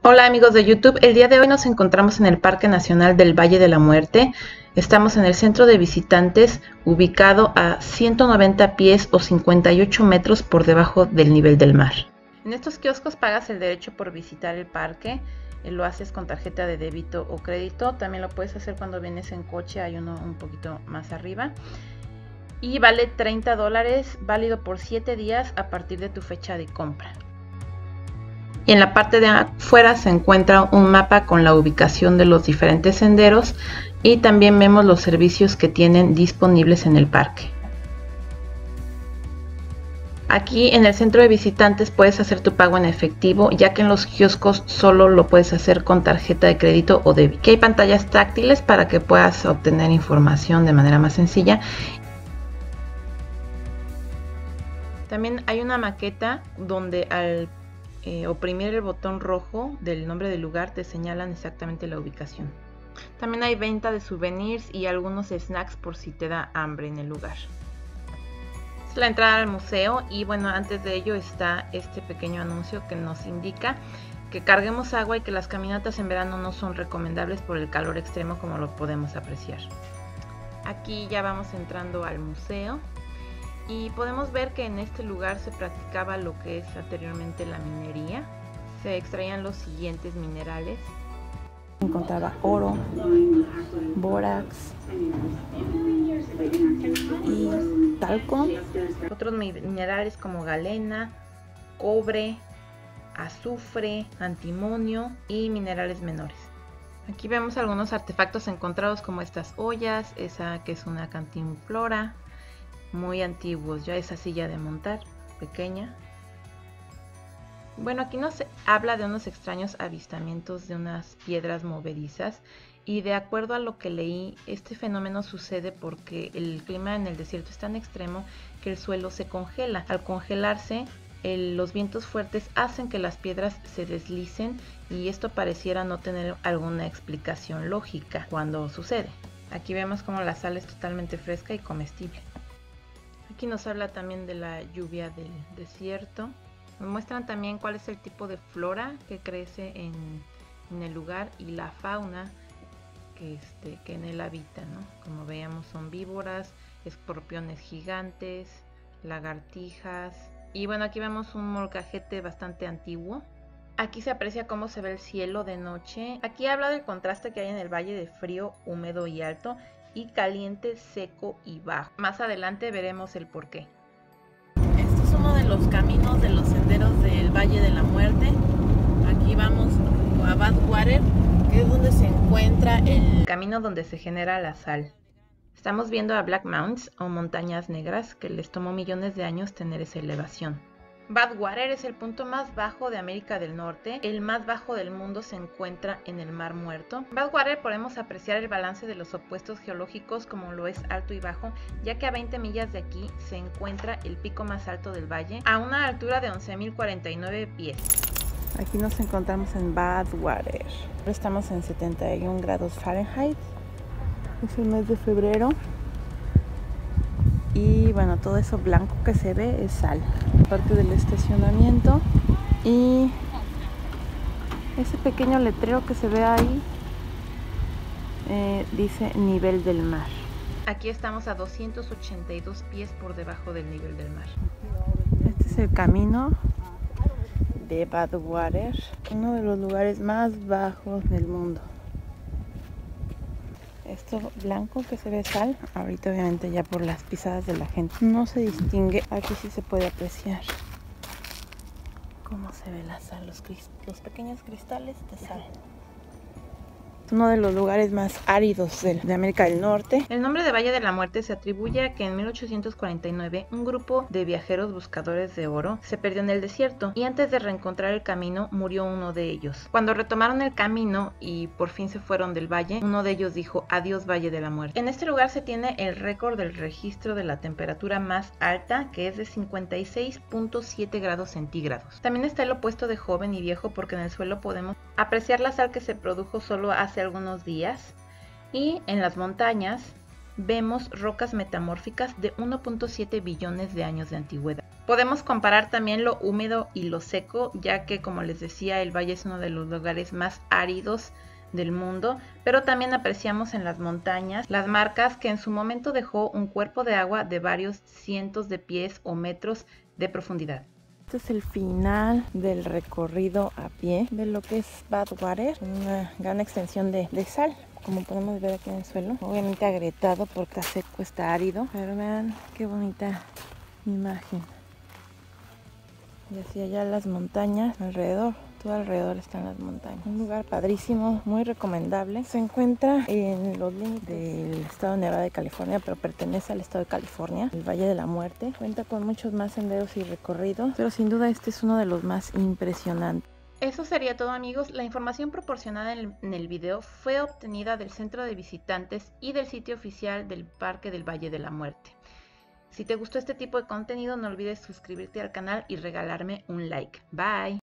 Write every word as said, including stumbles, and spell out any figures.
Hola amigos de YouTube, el día de hoy nos encontramos en el Parque Nacional del Valle de la Muerte. Estamos en el centro de visitantes, ubicado a ciento noventa pies o cincuenta y ocho metros por debajo del nivel del mar. En estos kioscos pagas el derecho por visitar el parque, lo haces con tarjeta de débito o crédito, también lo puedes hacer cuando vienes en coche, hay uno un poquito más arriba. Y vale treinta dólares, válido por siete días a partir de tu fecha de compra. Y en la parte de afuera se encuentra un mapa con la ubicación de los diferentes senderos y también vemos los servicios que tienen disponibles en el parque. Aquí en el centro de visitantes puedes hacer tu pago en efectivo, ya que en los kioscos solo lo puedes hacer con tarjeta de crédito o débito. Aquí hay pantallas táctiles para que puedas obtener información de manera más sencilla. También hay una maqueta donde al Eh, oprimir el botón rojo del nombre del lugar te señalan exactamente la ubicación. También hay venta de souvenirs y algunos snacks por si te da hambre en el lugar. Es la entrada al museo y bueno, antes de ello está este pequeño anuncio que nos indica que carguemos agua y que las caminatas en verano no son recomendables por el calor extremo, como lo podemos apreciar. Aquí ya vamos entrando al museo. Y podemos ver que en este lugar se practicaba lo que es anteriormente la minería. Se extraían los siguientes minerales. Se encontraba oro, bórax y talco. Otros minerales como galena, cobre, azufre, antimonio y minerales menores. Aquí vemos algunos artefactos encontrados como estas ollas, esa que es una cantimplora, muy antiguos, ya esa silla de montar, pequeña. Bueno, aquí nos habla de unos extraños avistamientos de unas piedras movedizas y de acuerdo a lo que leí, este fenómeno sucede porque el clima en el desierto es tan extremo que el suelo se congela. Al congelarse, el, los vientos fuertes hacen que las piedras se deslicen y esto pareciera no tener alguna explicación lógica cuando sucede. Aquí vemos como la sal es totalmente fresca y comestible. Aquí nos habla también de la lluvia del desierto. Nos muestran también cuál es el tipo de flora que crece en, en el lugar y la fauna que, este, que en él habita, ¿no? Como veíamos son víboras, escorpiones gigantes, lagartijas. Y bueno, aquí vemos un molcajete bastante antiguo. Aquí se aprecia cómo se ve el cielo de noche. Aquí habla del contraste que hay en el valle de frío, húmedo y alto, y caliente, seco y bajo. Más adelante veremos el porqué. Este es uno de los caminos de los senderos del Valle de la Muerte. Aquí vamos a Badwater, que es donde se encuentra el camino donde se genera la sal. Estamos viendo a Black Mounds o montañas negras que les tomó millones de años tener esa elevación. Badwater es el punto más bajo de América del Norte. El más bajo del mundo se encuentra en el Mar Muerto. En Badwater podemos apreciar el balance de los opuestos geológicos como lo es alto y bajo, ya que a veinte millas de aquí se encuentra el pico más alto del valle a una altura de once mil cuarenta y nueve pies. Aquí nos encontramos en Badwater. Estamos en setenta y un grados Fahrenheit. Es el mes de febrero. Y bueno, todo eso blanco que se ve es sal. Parte del estacionamiento y ese pequeño letrero que se ve ahí eh, dice nivel del mar. Aquí estamos a doscientos ochenta y dos pies por debajo del nivel del mar. Este es el camino de Badwater, uno de los lugares más bajos del mundo. Esto blanco que se ve sal, ahorita obviamente ya por las pisadas de la gente no se distingue. Aquí sí se puede apreciar cómo se ve la sal, los, los pequeños cristales de sal. Uno de los lugares más áridos de, de América del Norte. El nombre de Valle de la Muerte se atribuye a que en mil ochocientos cuarenta y nueve un grupo de viajeros buscadores de oro se perdió en el desierto y antes de reencontrar el camino murió uno de ellos. Cuando retomaron el camino y por fin se fueron del valle, uno de ellos dijo: adiós Valle de la Muerte. En este lugar se tiene el récord del registro de la temperatura más alta, que es de cincuenta y seis punto siete grados centígrados. También está el opuesto de joven y viejo, porque en el suelo podemos apreciar la sal que se produjo solo hace algunos días, y en las montañas vemos rocas metamórficas de uno punto siete billones de años de antigüedad. Podemos comparar también lo húmedo y lo seco, ya que como les decía, el valle es uno de los lugares más áridos del mundo, pero también apreciamos en las montañas las marcas que en su momento dejó un cuerpo de agua de varios cientos de pies o metros de profundidad. Este es el final del recorrido a pie de lo que es Badwater, una gran extensión de, de sal, como podemos ver aquí en el suelo, obviamente agrietado porque está seco, está árido, pero vean qué bonita imagen. Y hacia allá las montañas alrededor, todo alrededor están las montañas. Un lugar padrísimo, muy recomendable. Se encuentra en los límites del estado de Nevada de California, pero pertenece al estado de California, el Valle de la Muerte. Cuenta con muchos más senderos y recorridos, pero sin duda este es uno de los más impresionantes. Eso sería todo, amigos. La información proporcionada en el, en el video fue obtenida del centro de visitantes y del sitio oficial del Parque del Valle de la Muerte. Si te gustó este tipo de contenido, no olvides suscribirte al canal y regalarme un like. Bye.